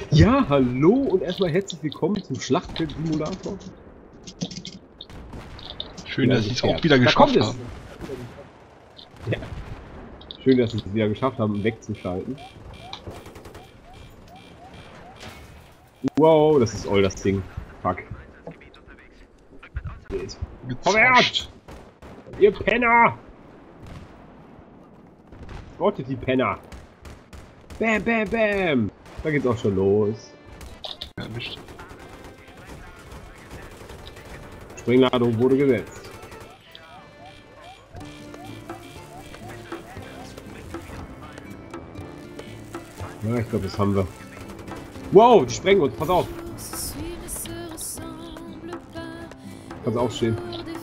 Ja, hallo und erstmal herzlich willkommen zum Schlachtfeld-Simulator. Schön, dass ich es auch wieder geschafft habe. Ja. Schön, dass wir es wieder geschafft haben, wegzuschalten. Wow, das ist all das Ding. Fuck. Komm her! Ihr Penner! Wartet die Penner! Bam, bam, bam! Da geht's auch schon los. Erwischt. Sprengladung wurde gesetzt. Ja, ich glaube, das haben wir. Wow, die sprengen uns, pass auf! Kannst aufstehen.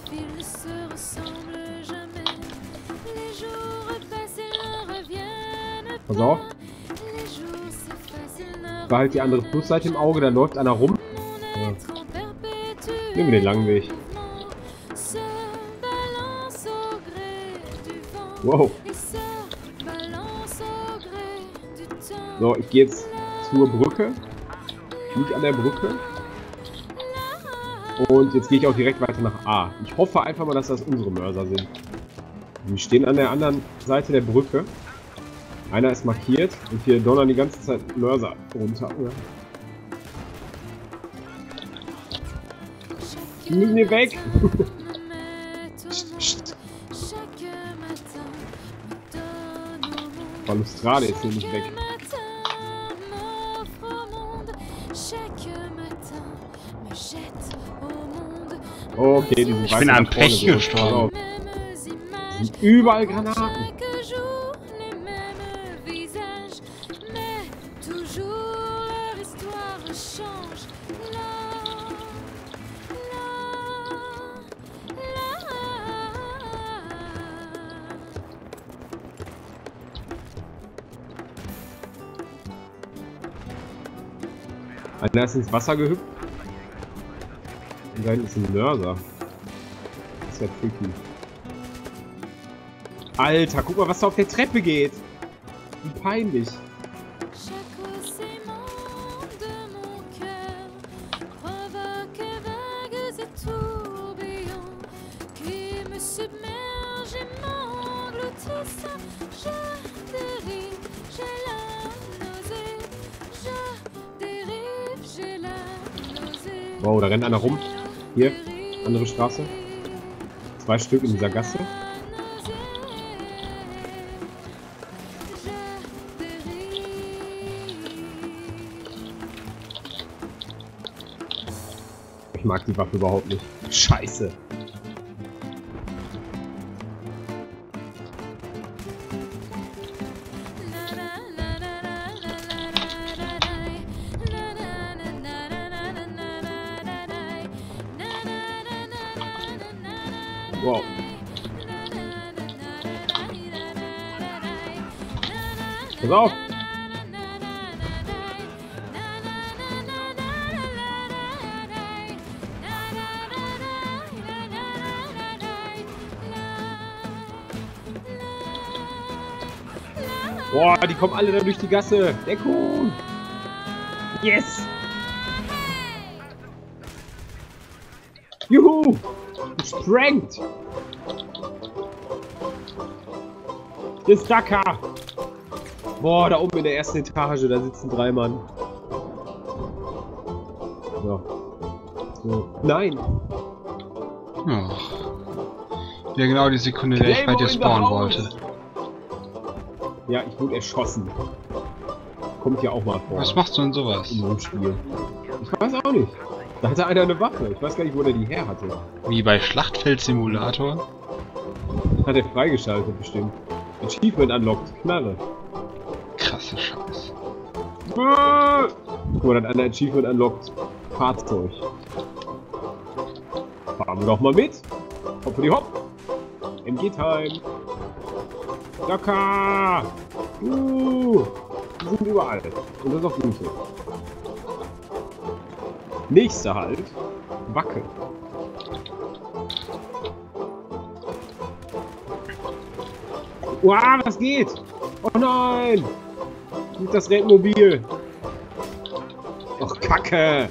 Pass auf. Behalt die andere Flussseite im Auge, da läuft einer rum. Ja. Nehmen wir den langen Weg. Wow. So, ich gehe jetzt zur Brücke. Ich liege an der Brücke. Und jetzt gehe ich auch direkt weiter nach A. Ich hoffe einfach mal, dass das unsere Mörser sind. Die stehen an der anderen Seite der Brücke. Einer ist markiert und hier donnern die ganze Zeit Mörser runter. Ja. Die müssen hier weg! Balustrade ist hier nicht weg. Okay, die sind ich bin an Pech gestorben. Sind überall Granaten. Einer ist ins Wasser gehüpft. Und da hinten ist ein Mörser. Das ist ja freaky. Alter, guck mal, was da auf der Treppe geht. Wie peinlich. Wow, da rennt einer rum. Hier, andere Straße. 2 Stück in dieser Gasse. Ich mag die Waffe überhaupt nicht. Scheiße. Wow. Pass auf! Boah, die kommen alle da durch die Gasse. Deckung! Yes! Juhu! Gesprengt! Das ist Dakar! Boah, da oben in der ersten Etage, da sitzen 3 Mann. Ja. So. Nein! Ach. Ja, genau die Sekunde, der ich bei dir spawnen wollte. Ja, ich wurde erschossen. Kommt ja auch mal vor. Was machst du denn sowas? In so einem Spiel. Ich weiß auch nicht. Da hatte einer eine Waffe. Ich weiß gar nicht, wo der die her hatte. Wie bei Schlachtfeld-Simulator? Hat er freigeschaltet bestimmt. Achievement unlocked. Knarre. Krasse Scheiße. Guck mal, dann hat einer Achievement unlocked. Fahrzeug. Fahren wir doch mal mit. Hopp die hopp. MG-Time. Dakar. Die sind überall. Und das ist auch gut so. Nächster Halt. Wacke. Wow, was geht? Oh nein! Nicht das Rennmobil! Ach, Kacke!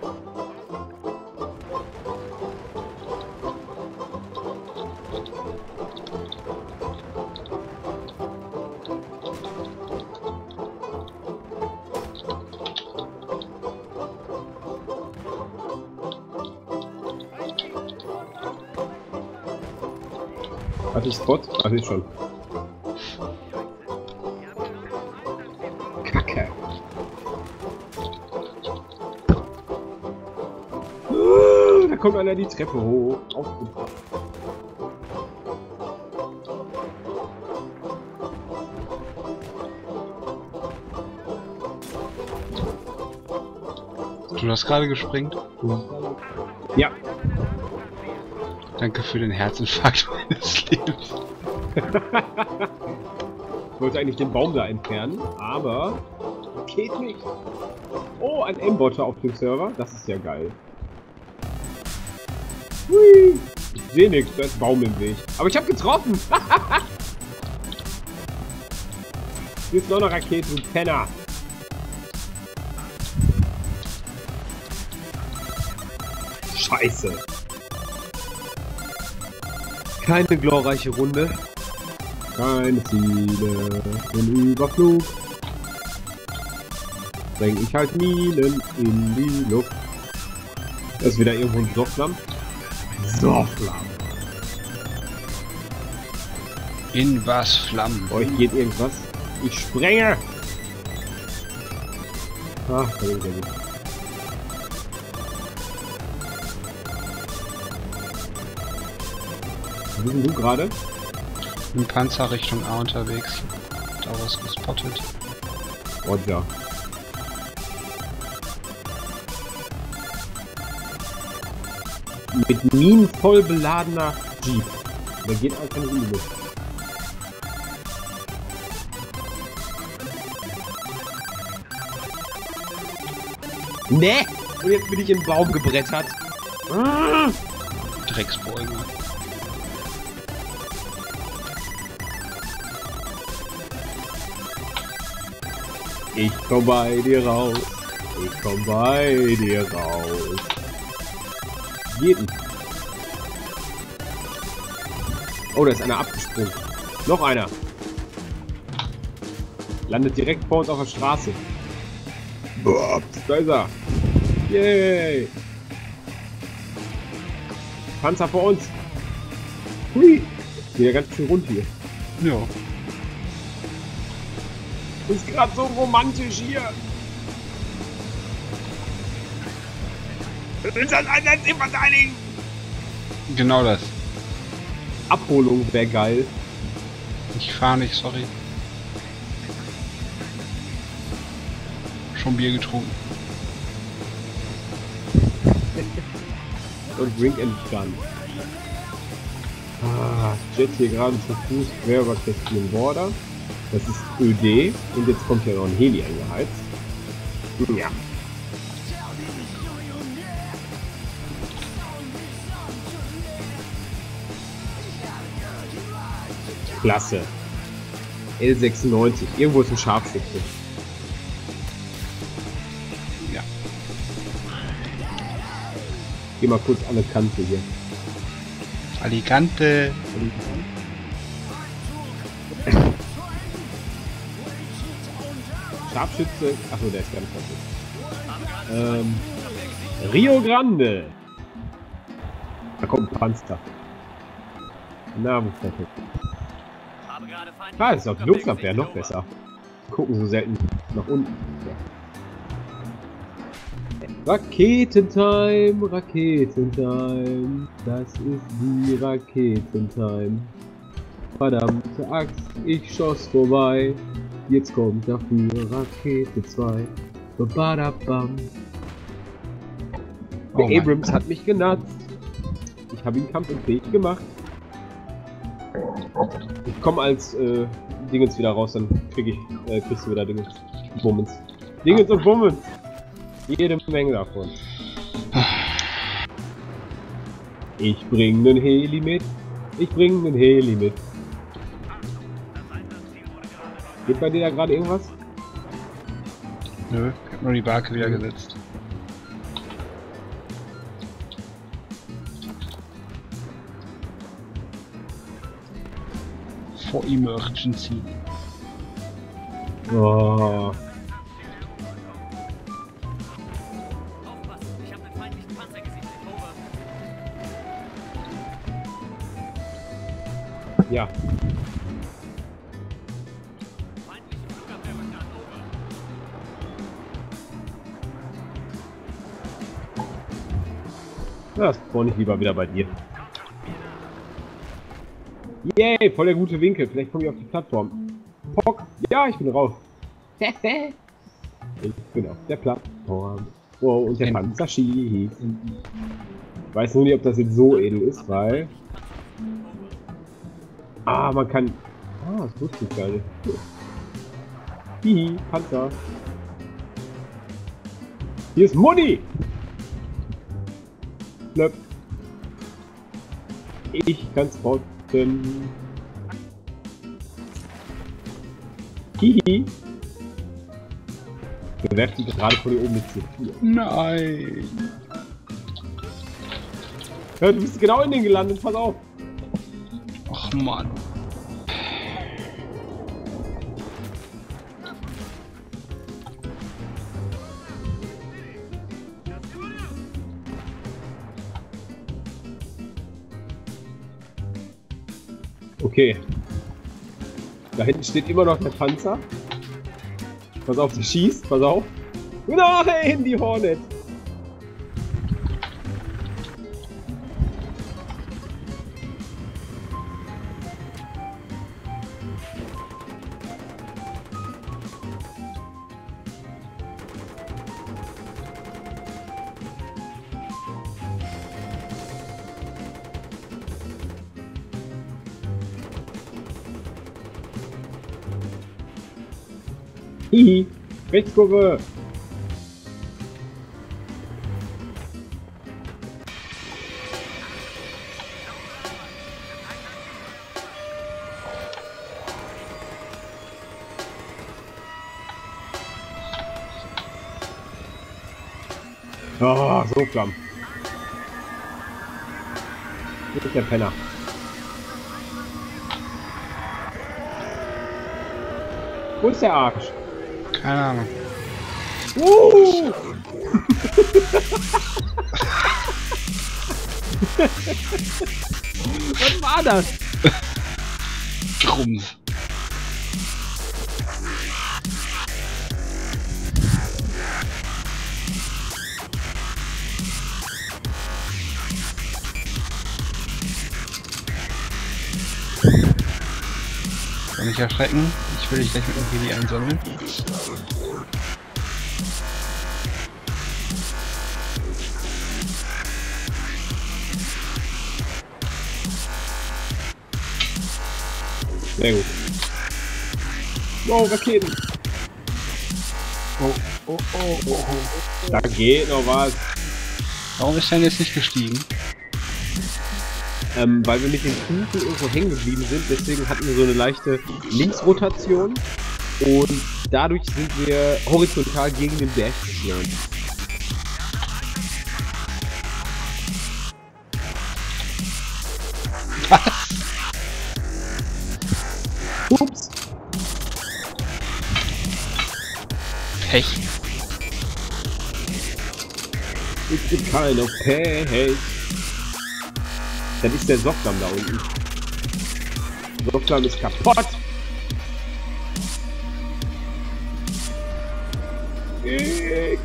Hatte ich Spot? Ach, ich schon. Kacke. Da kommt einer die Treppe hoch. Aufgepasst. Du hast gerade gesprengt? Ja. Danke für den Herzinfarkt meines Lebens. Ich wollte eigentlich den Baum da entfernen, aber geht nicht. Oh, ein M-Botter auf dem Server. Das ist ja geil. Hui. Ich sehe nichts, da ist ein Baum im Weg. Aber ich habe getroffen. Hier ist noch eine Rakete, du Penner. Scheiße. Keine glorreiche Runde. Keine Ziele. Im Überflug. Bring ich halt Minen in die Luft. Da ist wieder irgendwo ein Sofflamm. Sofflamm. In was Flammen? Euch geht irgendwas. Ich sprenge! Ach, da bin ich ja gut. Wo bist du gerade? Im Panzer Richtung A unterwegs. Daraus gespottet. Roger. Mit Minen voll beladener Jeep. Der geht einfach nicht in die Luft. Ne! Und jetzt bin ich in den Baum gebrettert. Drecksbäume. Ich komm bei dir raus. Ich komm bei dir raus. Jeden. Oh, da ist einer abgesprungen. Noch einer. Landet direkt vor uns auf der Straße. Boah, da ist er. Yay. Panzer vor uns. Hui. Wieder ganz schön rund hier. Ja. Ist gerade so romantisch hier. Wir sind das Einsatz im Verteidigen. Genau das. Abholung wäre geil. Ich fahre nicht, sorry. Schon Bier getrunken. Und Drink and Gun. Ah, Jet hier gerade zu Fuß quer über Caspian Border. Das ist ÖD. Und jetzt kommt hier noch ein Heli eingeheizt. Ja. Klasse. L96. Irgendwo ist ein Scharfschütze. Ja. Geh mal kurz an eine Kante hier. Alicante. Scharfschütze. Achso, der ist gar nicht kaputt. Rio Grande. Da kommt ein Panzer. Na, wo ist der? Ah, ist auf die Luftabwehr noch besser. Gucken so selten nach unten. Ja. Raketentime, Raketentime. Das ist die Raketentime. Verdammte Axt, ich schoss vorbei. Jetzt kommt dafür Rakete 2. Babadabam. Der Oh Abrams hat mich genatzt. Ich habe ihn kampfunfähig gemacht. Ich komme als Dingens wieder raus, dann kriegst du wieder Dingens. Bummens. Dingens und Bummens. Jede Menge davon. Ich bring nen Heli mit. Ich bring nen Heli mit. Geht bei dir da gerade irgendwas? Nö, Nur die Barke wieder gesetzt. For Emergency. Oh. Aufpassen, ich habe einen feindlichen Panzer gesichtet. Over. Ja. Feindliche Flugabwehr bekannt. Over. Das spawn ich lieber wieder bei dir. Yay, voll der gute Winkel. Vielleicht komme ich auf die Plattform. Pock. Ja, ich bin raus. Ich bin auf der Plattform. Oh, und der Panzer schießt. Ich weiß nur nicht, ob das jetzt so edel ist, weil... Ah, man kann... Ah, das wusste ich gar nicht. Hihi, Panzer. Hier ist Mutti! Blöpp. Ich kann's spotten. Hihi. Wir werfen gerade von hier oben mit C4. Nein! Ja, du bist genau in den gelandet, pass auf. Ach Mann. Okay. Da hinten steht immer noch der Panzer. Pass auf, der schießt, pass auf. Nein, die Hornet. Hihi, Rechtskurve. Oh, so Flammen. Hier ist der Penner. Wo ist der Arsch? Keine Ahnung. Was war das? Grums. Soll mich erschrecken? Ich will dich gleich mit dem PD einsammeln. Sehr gut. Wow, Raketen. Oh, oh, oh, oh, oh. Da geht noch was. Warum ist er denn jetzt nicht gestiegen? Weil wir mit den Kuchen irgendwo hängen geblieben sind, deswegen hatten wir so eine leichte Linksrotation und dadurch sind wir horizontal gegen den Berg geflogen. Ups. Pech. It's the kind of Pech. Das ist der Softlam da unten. Softlam ist kaputt. X.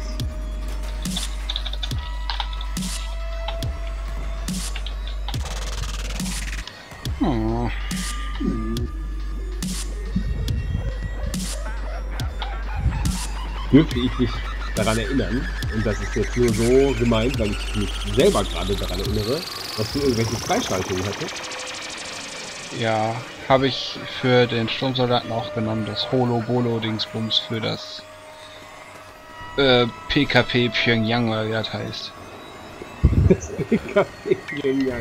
Oh. Dürfte ich dich daran erinnern, und das ist jetzt nur so gemeint, weil ich mich selber gerade daran erinnere, dass du irgendwelche Freischaltungen hattest? Ja, habe ich für den Sturmsoldaten auch genommen, das Holo-Bolo-Dingsbums für das PKP Pyongyang, oder wie das heißt. Das PKP Pyongyang.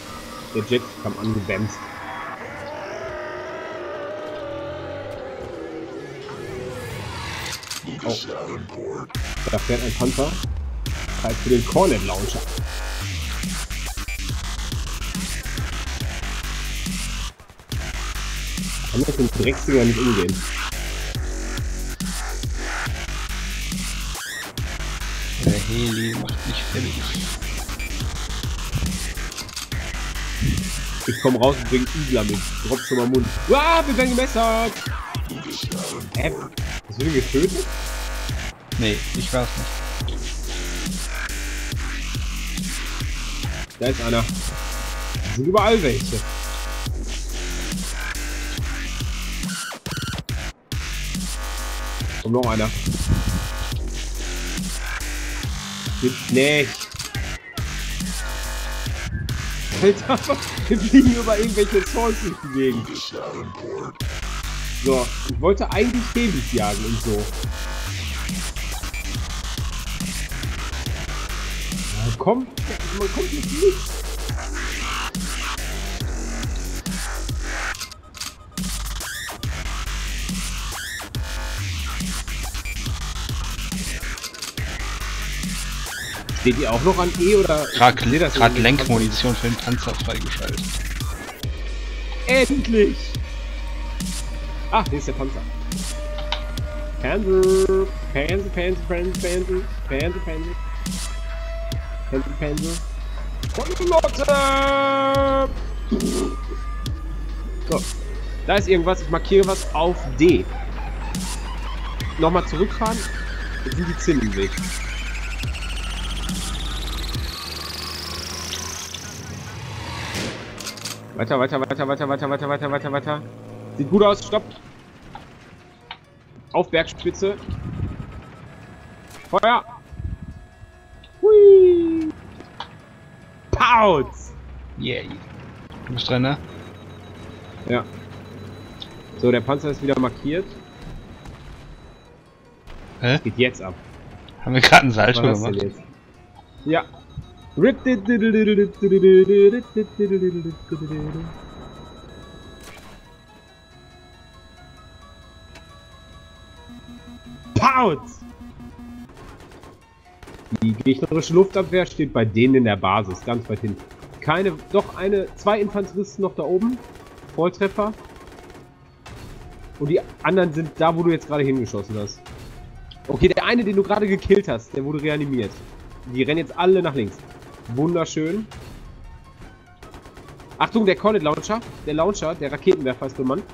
Der Jet kam angewämst. Oh. Da fährt ein Panzer. Zeit für den Cornet Launcher. Kann mit dem Drecksdinger nicht umgehen. Der Heli macht mich fertig. Ich komm raus und bring Igler mit. Drop schon mal Mund. Uah, wir werden gemessert! Hast du den getötet? Nee, ich weiß nicht. Da ist einer. Da sind überall welche. Kommt noch einer. Gibt's nicht. Alter, wir fliegen über irgendwelche Zolls durch die Gegend. So, ich wollte eigentlich Helis jagen und so. Ja, komm, man kommt jetzt nicht. Steht ihr auch noch an E oder? Gerade Lenkmunition für den Panzer freigeschaltet. Endlich! Ah, hier ist der Panzer. Panzer, Panzer, Panzer, Panzer, Panzer, Panzer, Panzer. Panzer, Panzer. Lotte! So, da ist irgendwas. Ich markiere was auf D. Nochmal zurückfahren. Jetzt sind die Zinnen im Weg. Weiter, weiter, weiter, weiter, weiter, weiter, weiter, weiter, weiter. Sieht gut aus, stopp. Auf Bergspitze. Feuer. Hui. Pauz. Yay. Du bist drin, ne? Ja. So, der Panzer ist wieder markiert. Hä? Geht jetzt ab. Haben wir gerade einen Salto Was hast du gemacht? denn jetzt? Ja. Pauz! Die gegnerische Luftabwehr steht bei denen in der Basis, ganz weit hinten. Zwei Infanteristen noch da oben. Volltreffer. Und die anderen sind da, wo du jetzt gerade hingeschossen hast. Okay, der eine, den du gerade gekillt hast, der wurde reanimiert. Die rennen jetzt alle nach links. Wunderschön. Achtung, der Cornet Launcher. Der Launcher, der Raketenwerfer ist bemannt.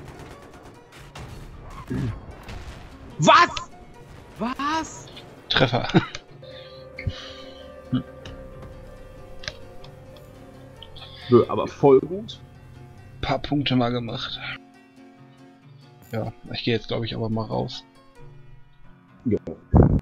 Was? Was? Treffer. Nö, aber voll gut. Paar Punkte mal gemacht. Ja, ich gehe jetzt glaube ich aber mal raus. Ja.